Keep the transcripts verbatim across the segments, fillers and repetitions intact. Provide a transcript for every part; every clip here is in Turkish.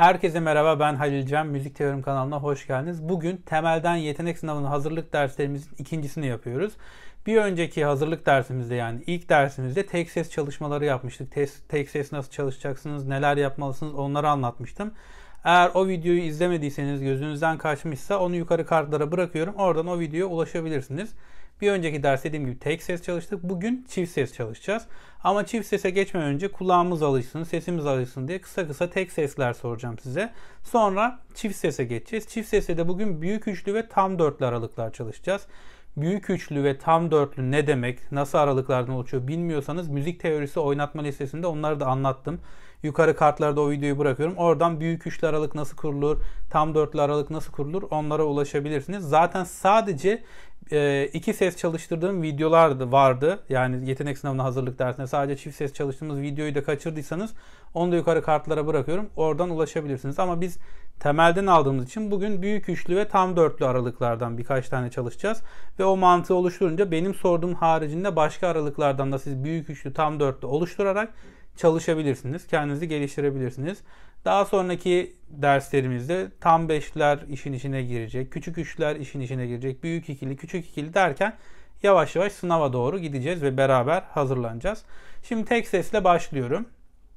Herkese merhaba, ben Halil Cem. Müzik Teorim kanalına hoş geldiniz. Bugün temelden yetenek sınavının hazırlık derslerimizin ikincisini yapıyoruz. Bir önceki hazırlık dersimizde, yani ilk dersimizde tek ses çalışmaları yapmıştık. Tek, tek ses nasıl çalışacaksınız, neler yapmalısınız, onları anlatmıştım. Eğer o videoyu izlemediyseniz, gözünüzden kaçmışsa onu yukarı kartlara bırakıyorum. Oradan o videoya ulaşabilirsiniz. Bir önceki ders dediğim gibi tek ses çalıştık. Bugün çift ses çalışacağız. Ama çift sese geçmeden önce kulağımız alışsın, sesimiz alışsın diye kısa kısa tek sesler soracağım size. Sonra çift sese geçeceğiz. Çift sese de bugün büyük üçlü ve tam dörtlü aralıklar çalışacağız. Büyük üçlü ve tam dörtlü ne demek, nasıl aralıklardan oluşuyor bilmiyorsanız müzik teorisi oynatma listesinde onları da anlattım. Yukarı kartlarda o videoyu bırakıyorum. Oradan büyük üçlü aralık nasıl kurulur, tam dörtlü aralık nasıl kurulur onlara ulaşabilirsiniz. Zaten sadece e, iki ses çalıştırdığım videolar da vardı. Yani yetenek sınavına hazırlık dersinde sadece çift ses çalıştığımız videoyu da kaçırdıysanız onu da yukarı kartlara bırakıyorum. Oradan ulaşabilirsiniz. Ama biz temelden aldığımız için bugün büyük üçlü ve tam dörtlü aralıklardan birkaç tane çalışacağız. Ve o mantığı oluşturunca benim sorduğum haricinde başka aralıklardan da siz büyük üçlü, tam dörtlü oluşturarak çalışabilirsiniz. Kendinizi geliştirebilirsiniz. Daha sonraki derslerimizde tam beşler işin içine girecek. Küçük üçler işin içine girecek. Büyük ikili, küçük ikili derken yavaş yavaş sınava doğru gideceğiz ve beraber hazırlanacağız. Şimdi tek sesle başlıyorum.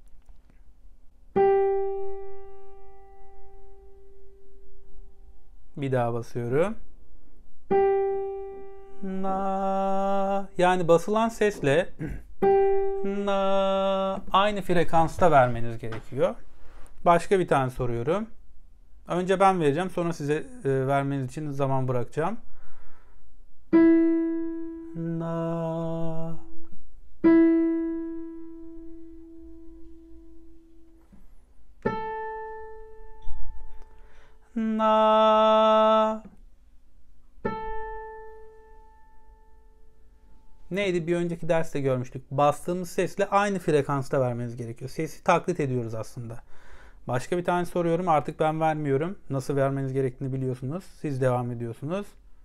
Bir daha basıyorum. Na, yani basılan sesle na, aynı frekansta vermeniz gerekiyor. Başka bir tane soruyorum. Önce ben vereceğim, sonra size e, vermeniz için zaman bırakacağım. Na. Na. Neydi? Bir önceki derste görmüştük. Bastığımız sesle aynı frekansta vermeniz gerekiyor. Sesi taklit ediyoruz aslında. Başka bir tane soruyorum. Artık ben vermiyorum. Nasıl vermeniz gerektiğini biliyorsunuz. Siz devam ediyorsunuz.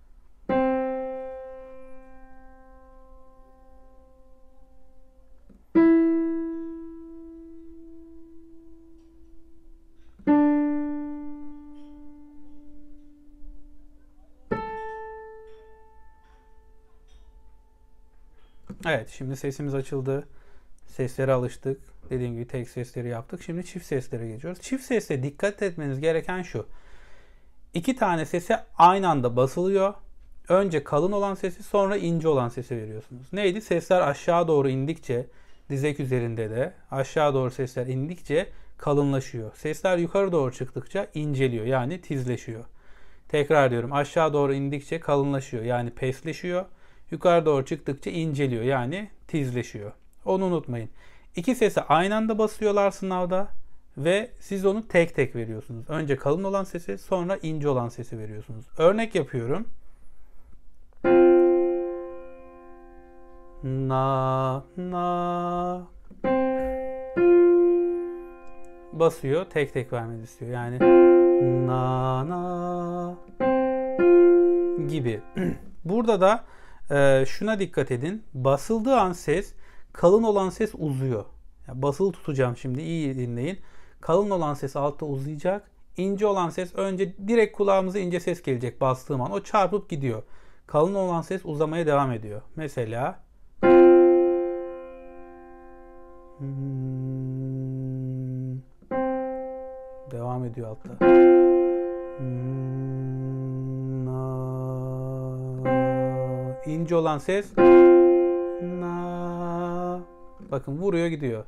Evet, şimdi sesimiz açıldı. Seslere alıştık. Dediğim gibi tek sesleri yaptık. Şimdi çift seslere geçiyoruz. Çift sesle dikkat etmeniz gereken şu. İki tane sese aynı anda basılıyor. Önce kalın olan sesi, sonra ince olan sesi veriyorsunuz. Neydi? Sesler aşağı doğru indikçe, dizek üzerinde de aşağı doğru sesler indikçe kalınlaşıyor. Sesler yukarı doğru çıktıkça inceliyor, yani tizleşiyor. Tekrar diyorum, aşağı doğru indikçe kalınlaşıyor, yani pesleşiyor. Yukarı doğru çıktıkça inceliyor, yani tizleşiyor. Onu unutmayın. İki sesi aynı anda basıyorlar sınavda ve siz onu tek tek veriyorsunuz. Önce kalın olan sesi, sonra ince olan sesi veriyorsunuz. Örnek yapıyorum. Na, na. Basıyor, tek tek vermenizi istiyor. Yani na, na gibi. Burada da e, şuna dikkat edin. Basıldığı an ses, kalın olan ses uzuyor. Yani basılı tutacağım şimdi, iyi dinleyin. Kalın olan ses altta uzayacak. İnce olan ses önce direkt kulağımıza ince ses gelecek bastığım an. O çarpıp gidiyor. Kalın olan ses uzamaya devam ediyor. Mesela hmm, devam ediyor altta. Hmm, na. İnce olan ses na. Bakın vuruyor gidiyor.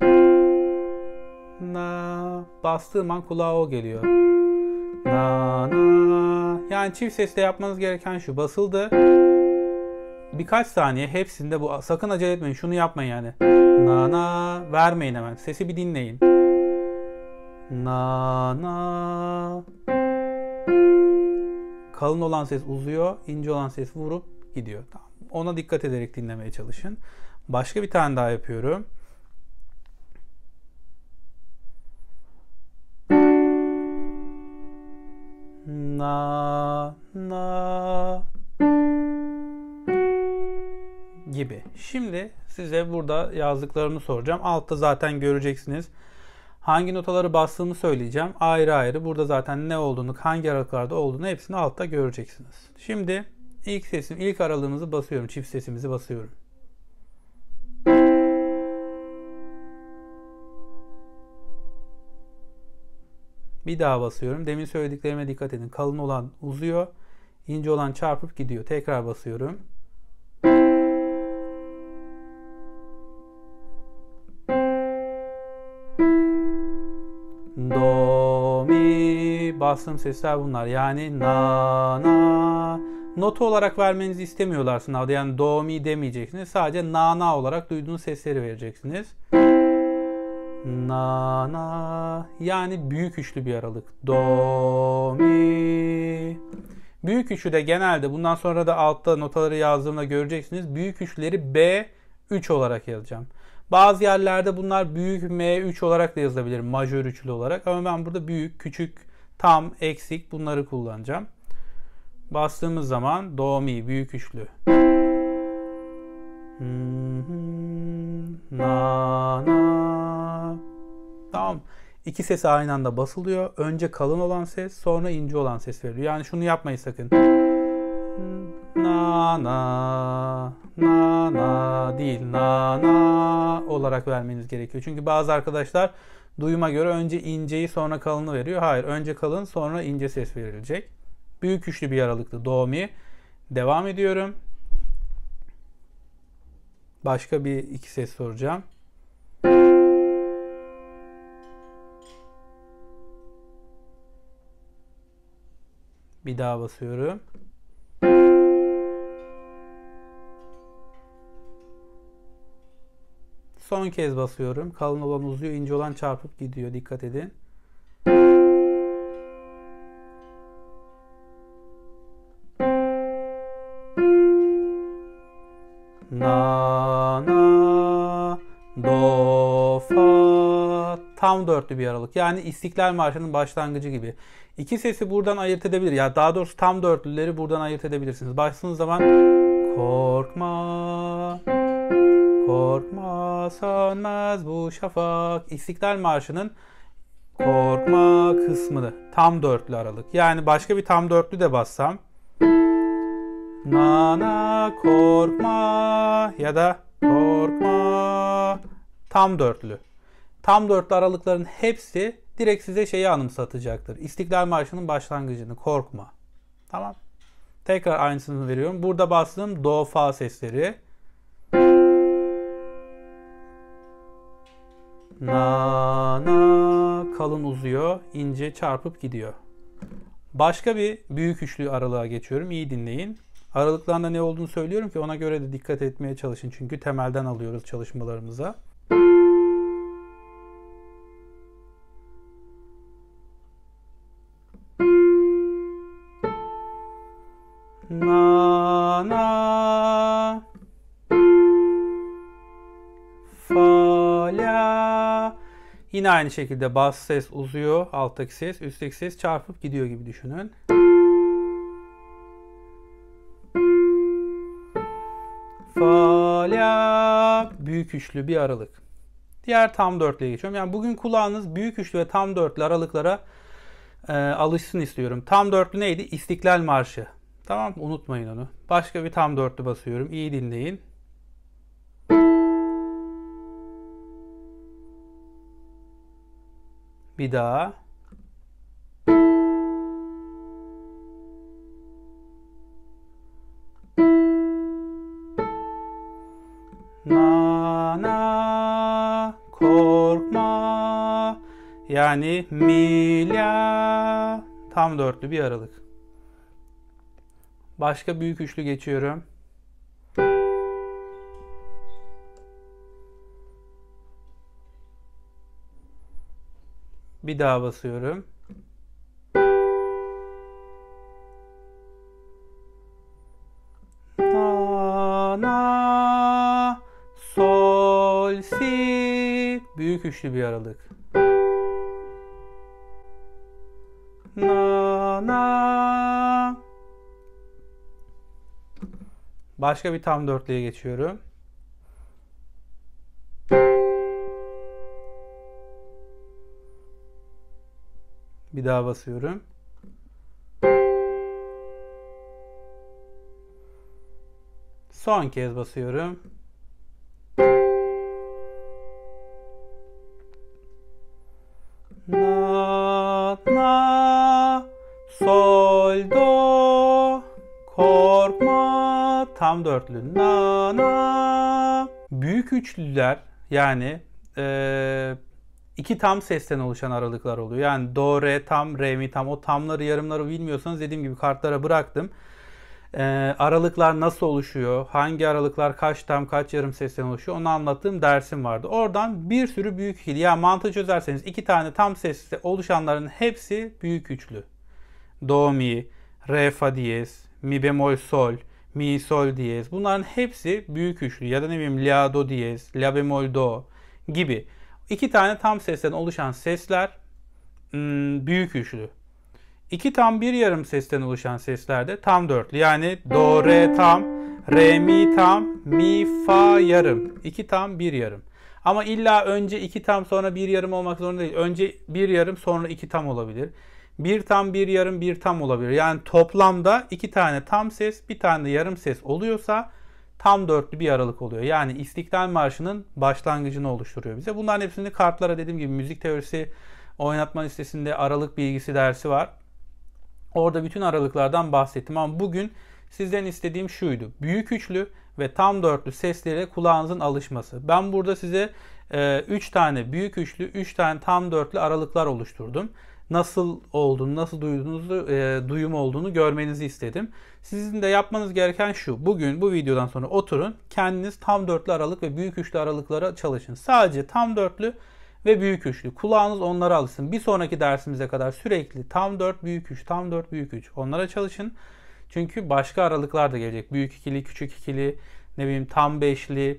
Na. Bastığım an kulağa o geliyor. Na na. Yani çift sesle yapmanız gereken şu. Basıldı. Birkaç saniye hepsinde bu. Sakın acele etmeyin. Şunu yapmayın yani. Na na. Vermeyin hemen. Sesi bir dinleyin. Na na. Kalın olan ses uzuyor. İnce olan ses vurup gidiyor. Tamam. Ona dikkat ederek dinlemeye çalışın. Başka bir tane daha yapıyorum. Na na gibi. Şimdi size burada yazdıklarımı soracağım. Altta zaten göreceksiniz. Hangi notaları bastığımı söyleyeceğim. Ayrı ayrı. Burada zaten ne olduğunu, hangi aralıklarda olduğunu hepsini altta göreceksiniz. Şimdi ilk sesim, ilk aralığımızı basıyorum. Çift sesimizi basıyorum. Bir daha basıyorum. Demin söylediklerime dikkat edin. Kalın olan uzuyor. İnce olan çarpıp gidiyor. Tekrar basıyorum. Do, mi, bastığım sesler bunlar. Yani na, na. Nota olarak vermenizi istemiyorlar sınavda. Yani do, mi demeyeceksiniz. Sadece na, na olarak duyduğunuz sesleri vereceksiniz. Na, na. Yani büyük üçlü bir aralık. Do, mi. Büyük üçlü de genelde bundan sonra da altta notaları yazdığımda göreceksiniz. Büyük üçlüleri B üç olarak yazacağım. Bazı yerlerde bunlar büyük M üç olarak da yazılabilir. Majör üçlü olarak. Ama ben burada büyük, küçük, tam, eksik bunları kullanacağım. Bastığımız zaman do, mi büyük üçlü. Na, na. Tamam. İki ses aynı anda basılıyor. Önce kalın olan ses, sonra ince olan ses veriliyor. Yani şunu yapmayın sakın. Na, na, na, na değil. Na, na olarak vermeniz gerekiyor. Çünkü bazı arkadaşlar duyuma göre önce inceyi sonra kalını veriyor. Hayır. Önce kalın sonra ince ses verilecek. Büyük üçlü bir aralıklı do, mi. Devam ediyorum. Başka bir iki ses soracağım. Bir daha basıyorum. Son kez basıyorum. Kalın olan uzuyor, ince olan çarpıp gidiyor. Dikkat edin. Na, na, do, fa. Tam dörtlü bir aralık. Yani İstiklal Marşı'nın başlangıcı gibi. İki sesi buradan ayırt edebilir. Ya daha doğrusu tam dörtlüleri buradan ayırt edebilirsiniz. Başladığınız zaman korkma, korkma sönmez bu şafak. İstiklal Marşı'nın korkma kısmını. Tam dörtlü aralık. Yani başka bir tam dörtlü de bassam. Na, na, korkma ya da korkma. Tam dörtlü. Tam dörtlü aralıkların hepsi direkt size şeyi anımsatacaktır. İstiklal Marşı'nın başlangıcını. Korkma. Tamam. Tekrar aynısını veriyorum. Burada bastığım do, fa sesleri. Na, na, kalın uzuyor. İnce çarpıp gidiyor. Başka bir büyük üçlü aralığa geçiyorum. İyi dinleyin. Aralıklarında ne olduğunu söylüyorum ki ona göre de dikkat etmeye çalışın. Çünkü temelden alıyoruz çalışmalarımıza. Na, na, fa, la. Yine aynı şekilde bas ses uzuyor. Alttaki ses, üstteki ses çarpıp gidiyor gibi düşünün. Fa, la. Büyük üçlü bir aralık. Diğer tam dörtlüye geçiyorum. Yani bugün kulağınız büyük üçlü ve tam dörtlü aralıklara e, alışsın istiyorum. Tam dörtlü neydi? İstiklal Marşı. Tamam, unutmayın onu. Başka bir tam dörtlü basıyorum. İyi dinleyin. Bir daha. Na, na, korkma. Yani mi, la. Tam dörtlü bir aralık. Başka büyük üçlü geçiyorum. Bir daha basıyorum. Na, na, sol, si. Büyük üçlü bir aralık. Na, na. Başka bir tam dörtlüye geçiyorum. Bir daha basıyorum. Son kez basıyorum. Na, na, sol, do, korkma, tam dörtlü. Na, na. Büyük üçlüler yani e, iki tam sesten oluşan aralıklar oluyor. Yani do, re, tam, re, mi, tam. O tamları, yarımları bilmiyorsanız dediğim gibi kartlara bıraktım. Ee, aralıklar nasıl oluşuyor? Hangi aralıklar kaç tam kaç yarım sesten oluşuyor? Onu anlattığım dersim vardı. Oradan bir sürü büyük ikili. Yani mantığı çözerseniz iki tane tam sesle oluşanların hepsi büyük üçlü. Do, mi, re, fa diyez, mi bemol sol, mi sol diyez. Bunların hepsi büyük üçlü. Ya da ne bileyim la do diyez, la bemol do gibi. İki tane tam sesten oluşan sesler büyük üçlü. İki tam bir yarım sesten oluşan seslerde tam dörtlü. Yani do, re tam, re, mi tam, mi, fa yarım. İki tam bir yarım. Ama illa önce iki tam sonra bir yarım olmak zorunda değil. Önce bir yarım sonra iki tam olabilir. Bir tam bir yarım bir tam olabilir. Yani toplamda iki tane tam ses bir tane de yarım ses oluyorsa tam dörtlü bir aralık oluyor. Yani İstiklal Marşı'nın başlangıcını oluşturuyor bize. Bunların hepsini kartlara dediğim gibi müzik teorisi oynatma listesinde aralık bilgisi dersi var. Orada bütün aralıklardan bahsettim ama bugün sizden istediğim şuydu. Büyük üçlü ve tam dörtlü seslere kulağınızın alışması. Ben burada size üç tane büyük üçlü, üç tane tam dörtlü aralıklar oluşturdum. Nasıl olduğunu, nasıl duyduğunuzu, e, duyum olduğunu görmenizi istedim. Sizin de yapmanız gereken şu. Bugün bu videodan sonra oturun. Kendiniz tam dörtlü aralık ve büyük üçlü aralıklara çalışın. Sadece tam dörtlü ve büyük üçlü. Kulağınız onlara alışsın. Bir sonraki dersimize kadar sürekli tam dört, büyük üç, tam dört, büyük üç. Onlara çalışın. Çünkü başka aralıklar da gelecek. Büyük ikili, küçük ikili, ne bileyim tam beşli,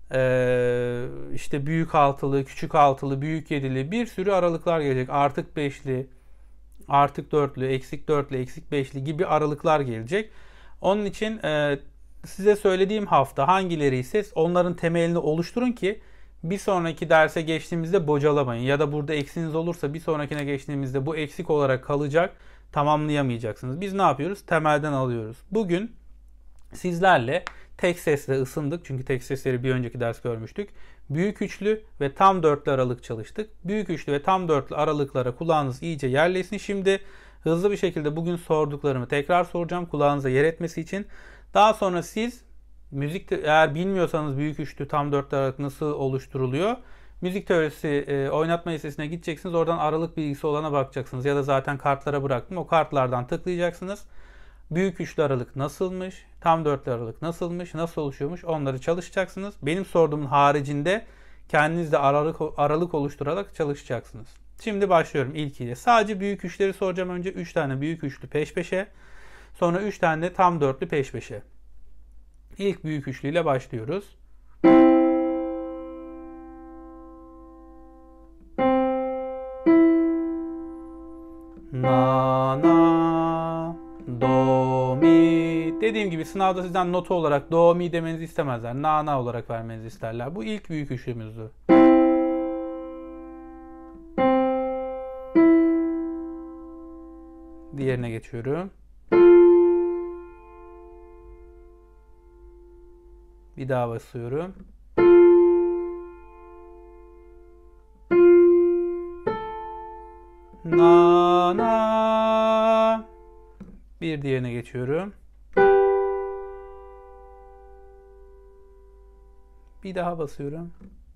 ee, işte büyük altılı, küçük altılı, büyük yedili bir sürü aralıklar gelecek. Artık beşli, artık dörtlü, eksik dörtlü, eksik beşli gibi aralıklar gelecek. Onun için e, size söylediğim hafta hangileri ise onların temelini oluşturun ki bir sonraki derse geçtiğimizde bocalamayın. Ya da burada eksiniz olursa bir sonrakine geçtiğimizde bu eksik olarak kalacak, tamamlayamayacaksınız. Biz ne yapıyoruz? Temelden alıyoruz. Bugün sizlerle tek sesle ısındık. Çünkü tek sesleri bir önceki ders görmüştük. Büyük üçlü ve tam dörtlü aralık çalıştık. Büyük üçlü ve tam dörtlü aralıklara kulağınız iyice yerleşsin. Şimdi hızlı bir şekilde bugün sorduklarımı tekrar soracağım kulağınıza yer etmesi için. Daha sonra siz müzik eğer bilmiyorsanız büyük üçlü tam dörtlü aralık nasıl oluşturuluyor? Müzik teorisi e, oynatma listesine gideceksiniz. Oradan aralık bilgisi olana bakacaksınız. Ya da zaten kartlara bıraktım. O kartlardan tıklayacaksınız. Büyük üçlü aralık nasılmış? Tam dörtlü aralık nasılmış? Nasıl oluşuyormuş? Onları çalışacaksınız. Benim sorduğumun haricinde kendiniz de aralık, aralık oluşturarak çalışacaksınız. Şimdi başlıyorum ilkiyle. Sadece büyük üçleri soracağım. Önce üç tane büyük üçlü peş peşe. Sonra üç tane de tam dörtlü peş peşe. İlk büyük üçlüyle başlıyoruz. Na, na, do, mi. Dediğim gibi sınavda sizden nota olarak do, mi demenizi istemezler. Na, na olarak vermenizi isterler. Bu ilk büyük üçlümüzdü. Diğerine geçiyorum. Bir daha basıyorum. Na, na. Bir diğerine geçiyorum. Bir daha basıyorum.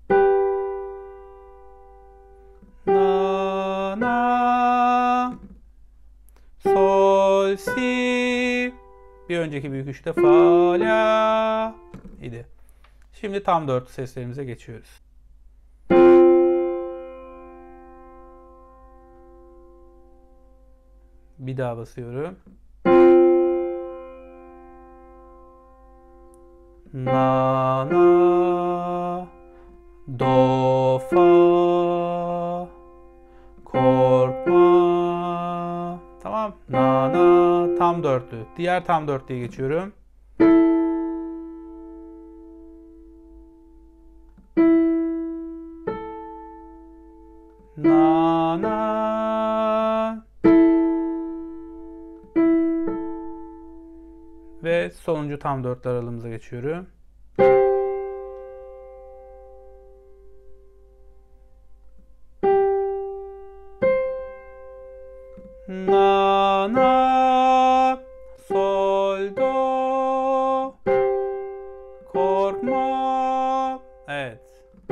Na, na. Sol, si. Bir önceki büyük üçte fa, la idi. Şimdi tam dörtlü seslerimize geçiyoruz. Bir daha basıyorum. Na, na, do, fa, korkma. Tamam. Na, na, tam dörtlü. Diğer tam dörtlüye geçiyorum. Na, na, Evet, sonuncu tam dörtlü aralığımıza geçiyorum. Na na sol do korkma. Evet.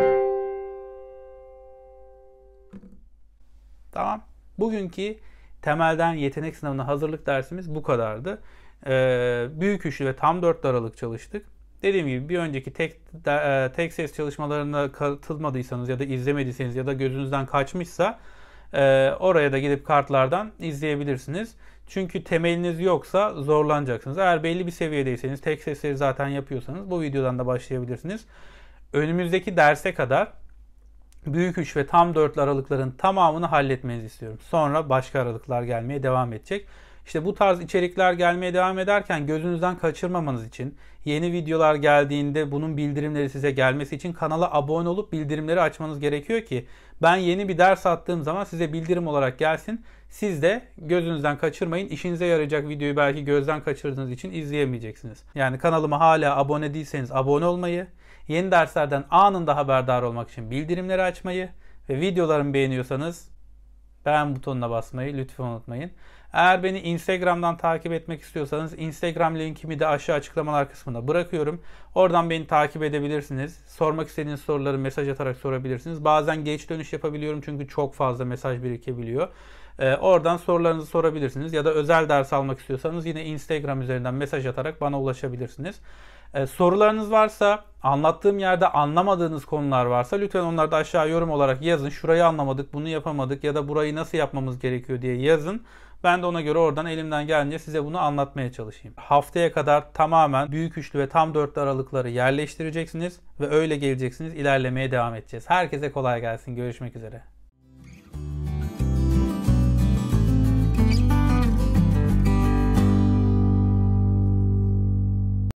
Tamam. Bugünkü temelden yetenek sınavına hazırlık dersimiz bu kadardı. Ee, büyük üçlü ve tam dörtlü aralık çalıştık. Dediğim gibi bir önceki tek de, tek ses çalışmalarına katılmadıysanız ya da izlemediyseniz ya da gözünüzden kaçmışsa e, oraya da gidip kartlardan izleyebilirsiniz. Çünkü temeliniz yoksa zorlanacaksınız. Eğer belli bir seviyedeyseniz, tek sesleri zaten yapıyorsanız bu videodan da başlayabilirsiniz. Önümüzdeki derse kadar büyük üç ve tam dörtlü aralıkların tamamını halletmenizi istiyorum. Sonra başka aralıklar gelmeye devam edecek. İşte bu tarz içerikler gelmeye devam ederken gözünüzden kaçırmamanız için, yeni videolar geldiğinde bunun bildirimleri size gelmesi için kanala abone olup bildirimleri açmanız gerekiyor ki ben yeni bir ders attığım zaman size bildirim olarak gelsin. Siz de gözünüzden kaçırmayın. İşinize yarayacak videoyu belki gözden kaçırdığınız için izleyemeyeceksiniz. Yani kanalıma hala abone değilseniz abone olmayı, yeni derslerden anında haberdar olmak için bildirimleri açmayı ve videolarımı beğeniyorsanız beğen butonuna basmayı lütfen unutmayın. Eğer beni Instagram'dan takip etmek istiyorsanız Instagram linkimi de aşağı açıklamalar kısmına bırakıyorum. Oradan beni takip edebilirsiniz. Sormak istediğiniz soruları mesaj atarak sorabilirsiniz. Bazen geç dönüş yapabiliyorum çünkü çok fazla mesaj birikebiliyor. Ee, oradan sorularınızı sorabilirsiniz. Ya da özel ders almak istiyorsanız yine Instagram üzerinden mesaj atarak bana ulaşabilirsiniz. Ee, sorularınız varsa, anlattığım yerde anlamadığınız konular varsa lütfen onları da aşağı yorum olarak yazın. Şurayı anlamadık, bunu yapamadık ya da burayı nasıl yapmamız gerekiyor diye yazın. Ben de ona göre oradan elimden gelince size bunu anlatmaya çalışayım. Haftaya kadar tamamen büyük üçlü ve tam dörtlü aralıkları yerleştireceksiniz ve öyle geleceksiniz. İlerlemeye devam edeceğiz. Herkese kolay gelsin. Görüşmek üzere.